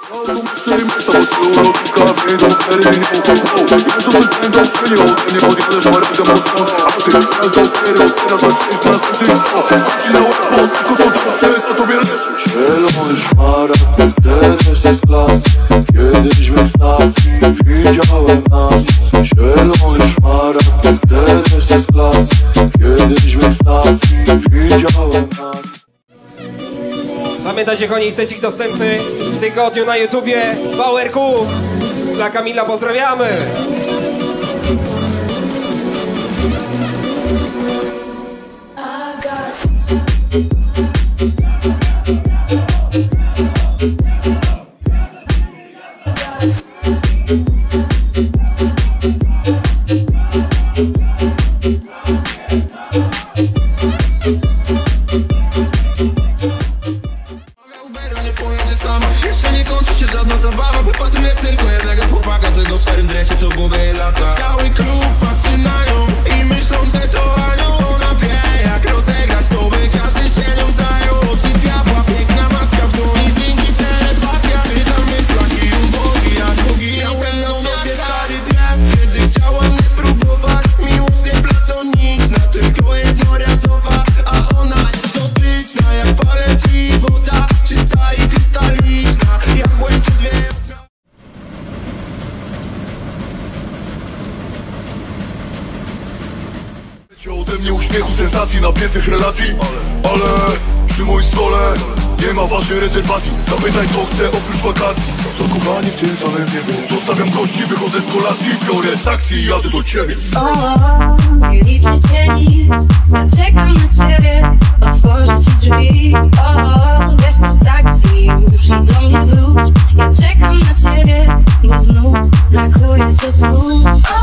Zielony szmaragd, Mercedes jest klas. Kiedyś w stacji widziałem nas. Zielony szmaragd, Mercedes jest klas. Kiedyś w stacji widziałem nas. Pamiętajcie, kochani, secik dostępny w tygodniu na YouTubie. VRQ. Dla Kamila pozdrawiamy. Jeszcze nie kończy się żadna zabawa. Wypatruję tylko jednego chłopaka, tego w szarym dresie, co w głowie lata. Cały klub patrzy na nią i myślą, że to anioł. Ona wie, jak rozegrać to, by każdy się nią zajął. Oczy diabła, piękna maska w dłoni, drinki, telepatia. Czytam myślach i ubogi, jak drugi. Miałem na sobie szary dres, kiedy chciałam mnie spróbować. Miłość nie platoniczna, tylko jednorazowa. A ona egzotyczna, jak palet i woda. Czysta i krystaliczna, jak błękit wieprza. Ode mnie uśmiechu, sensacji, napiętych relacji. Ale przy moim stole nie ma waszej rezerwacji. Zapytaj co chcę oprócz wakacji. Zakochani w tym samym niebie. Zostawiam gości, wychodzę z kolacji. Biorę taksi i jadę do ciebie. O, nie liczy się nic. Czekam na ciebie, otworzę ci drzwi. O, wiesz to taksi, już i do mnie wróć. Ja czekam na ciebie, bo znów brakuje cię tu.